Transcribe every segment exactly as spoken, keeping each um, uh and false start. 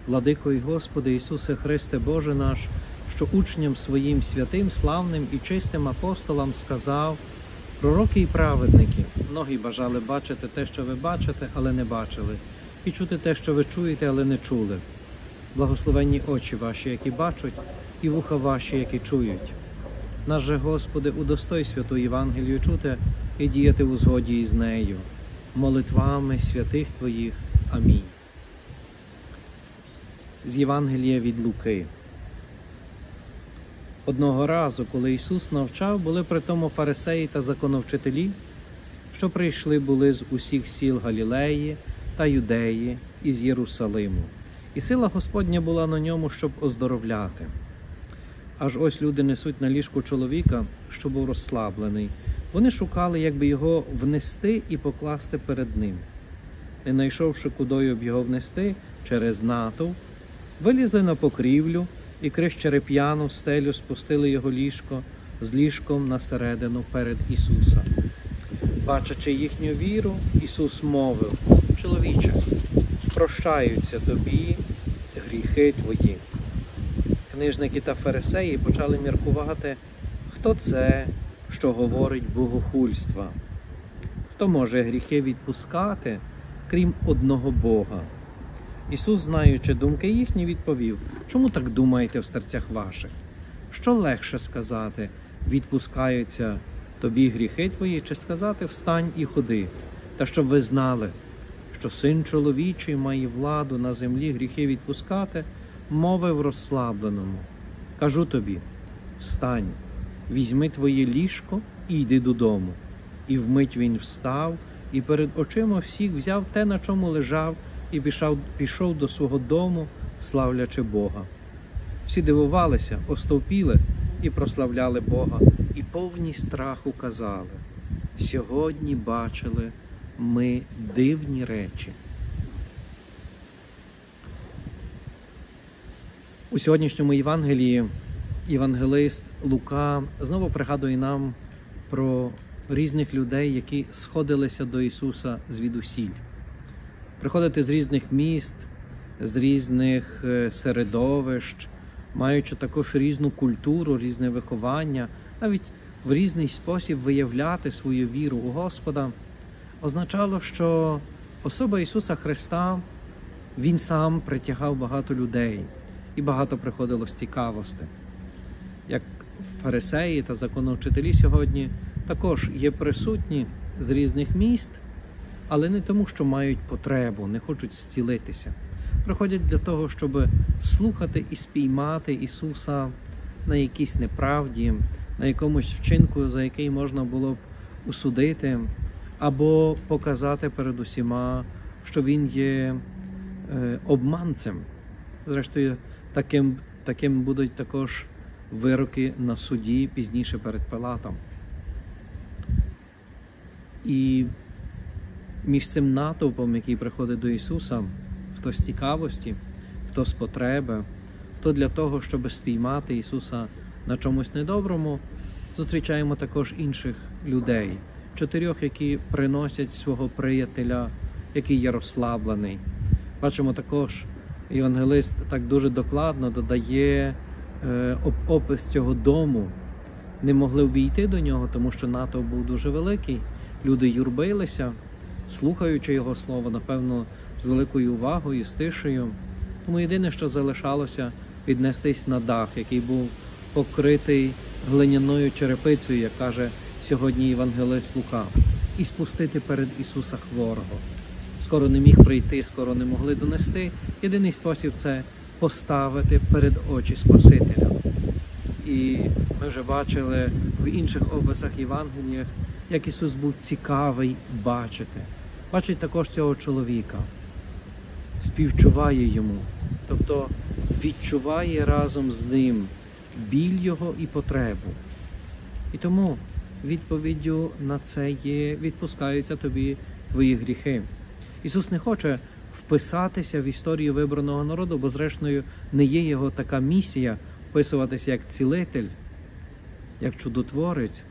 Владико і Господи Ісусе Христе Боже наш, що учням своїм святим, славним і чистим апостолам сказав: пророки і праведники, многі бажали бачити те, що ви бачите, але не бачили, і чути те, що ви чуєте, але не чули. Благословенні очі ваші, які бачать, і вуха ваші, які чують. Наш же, Господи, удостой святу Євангелію чути і діяти у згоді із нею. Молитвами святих Твоїх. Амінь. З Євангелія від Луки. Одного разу, коли Ісус навчав, були при тому фарисеї та законовчителі, що прийшли були з усіх сіл Галілеї та Юдеї і з Єрусалиму. І сила Господня була на ньому, щоб оздоровляти. Аж ось люди несуть на ліжку чоловіка, що був розслаблений. Вони шукали, як би його внести і покласти перед ним. Не знайшовши, кудою б його внести, через натовп, вилізли на покрівлю і крізь череп'яну стелю спустили його ліжко з ліжком на середину перед Ісуса. Бачачи їхню віру, Ісус мовив: «Чоловіче, прощаються тобі гріхи твої». Книжники та фарисеї почали міркувати, хто це, що говорить богохульства. Хто може гріхи відпускати, крім одного Бога? Ісус, знаючи думки їхні, відповів: чому так думаєте в серцях ваших? Що легше сказати: відпускаються тобі гріхи твої, чи сказати: встань і ходи? Та щоб ви знали, що Син чоловічий має владу на землі гріхи відпускати, мовив розслабленому: кажу тобі, встань, візьми твоє ліжко і йди додому. І вмить він встав, і перед очима всіх взяв те, на чому лежав, і пішов, пішов до свого дому, славлячи Бога. Всі дивувалися, остовпіли і прославляли Бога, і повні страху казали: сьогодні бачили ми дивні речі. У сьогоднішньому Євангелії євангелист Лука знову пригадує нам про різних людей, які сходилися до Ісуса звідусіль. Приходити з різних міст, з різних середовищ, маючи також різну культуру, різне виховання, навіть в різний спосіб виявляти свою віру у Господа, означало, що особа Ісуса Христа, Він сам притягав багато людей, і багато приходило з цікавості. Як фарисеї та законовчителі сьогодні також є присутні з різних міст, але не тому, що мають потребу, не хочуть зцілитися. Приходять для того, щоб слухати і спіймати Ісуса на якійсь неправді, на якомусь вчинку, за який можна було б усудити, або показати перед усіма, що Він є е, обманцем. Зрештою, таким, таким будуть також вироки на суді пізніше перед Пилатом. І між цим натовпом, який приходить до Ісуса, хто з цікавості, хто з потреби, хто для того, щоб спіймати Ісуса на чомусь недоброму, зустрічаємо також інших людей, чотирьох, які приносять свого приятеля, який є розслаблений. Бачимо також, євангелист так дуже докладно додає е, опис цього дому. Не могли увійти до нього, тому що натовп був дуже великий. Люди юрбилися, слухаючи його слово, напевно, з великою увагою, з тишею. Тому єдине, що залишалося, піднестись на дах, який був покритий глиняною черепицею, як каже сьогодні євангелист Лука, і спустити перед Ісуса хворого. Скоро не міг прийти, скоро не могли донести. Єдиний спосіб – це поставити перед очі Спасителя. І ми вже бачили в інших описах Євангеліях, як Ісус був цікавий бачити. Бачить також цього чоловіка, співчуває йому, тобто відчуває разом з ним біль його і потребу. І тому відповіддю на це є: відпускаються тобі твої гріхи. Ісус не хоче вписатися в історію вибраного народу, бо зрештою не є його така місія вписуватися як цілитель, як чудотворець,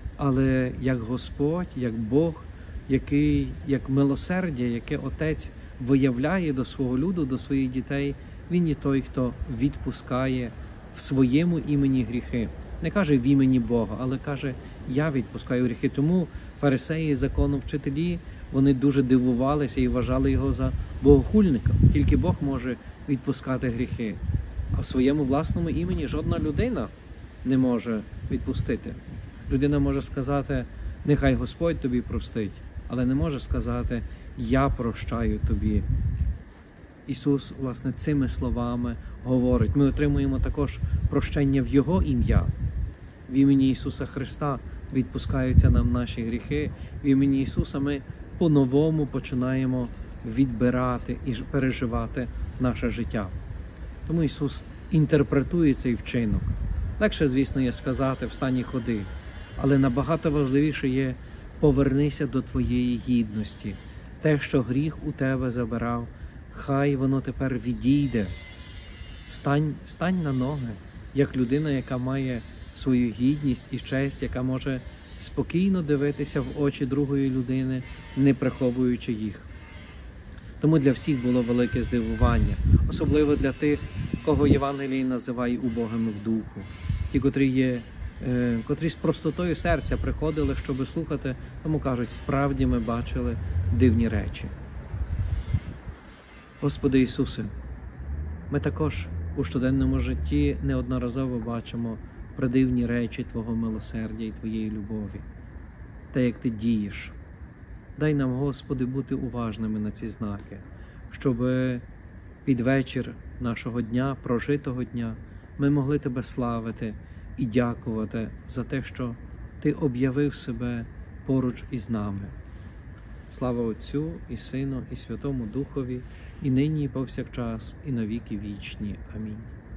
але як Господь, як Бог, який, як милосердя, яке Отець виявляє до свого люду, до своїх дітей, Він є той, хто відпускає в своєму імені гріхи. Не каже в імені Бога, але каже, я відпускаю гріхи. Тому фарисеї, законовчителі, вони дуже дивувалися і вважали його за богохульника. Тільки Бог може відпускати гріхи. А в своєму власному імені жодна людина не може відпустити. Людина може сказати, нехай Господь тобі простить, але не може сказати, я прощаю тобі. Ісус, власне, цими словами говорить. Ми отримуємо також прощення в Його ім'я. В імені Ісуса Христа відпускаються нам наші гріхи. В імені Ісуса ми по-новому починаємо відбирати і переживати наше життя. Тому Ісус інтерпретує цей вчинок. Легше, звісно, є сказати «встань і ходи», але набагато важливіше є «повернися до твоєї гідності». Те, що гріх у тебе забирав, хай воно тепер відійде. Стань, стань на ноги, як людина, яка має свою гідність і честь, яка може спокійно дивитися в очі другої людини, не приховуючи їх. Тому для всіх було велике здивування, особливо для тих, кого Євангелій називає убогими в духу. Ті, котрі, є, е, котрі з простотою серця приходили, щоб слухати, тому кажуть, справді ми бачили дивні речі. Господи Ісусе, ми також у щоденному житті неодноразово бачимо придивні речі Твого милосердя і Твоєї любові, те, як Ти дієш. Дай нам, Господи, бути уважними на ці знаки, щоб під вечір нашого дня, прожитого дня, ми могли Тебе славити і дякувати за те, що Ти об'явив себе поруч із нами. Слава Отцю і Сину і Святому Духові, і нині, і повсякчас, і на віки вічні. Амінь.